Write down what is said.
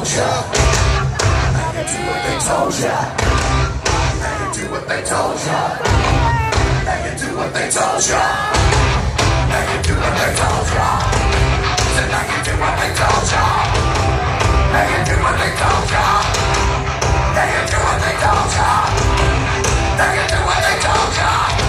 told ya. Now you do what they told ya. Now you do what they told ya. Now you do what they told ya. Now you do what they told ya. Said now you do what they told ya. Now you do what they told ya. Now you do what they told ya. Now you do what they told ya.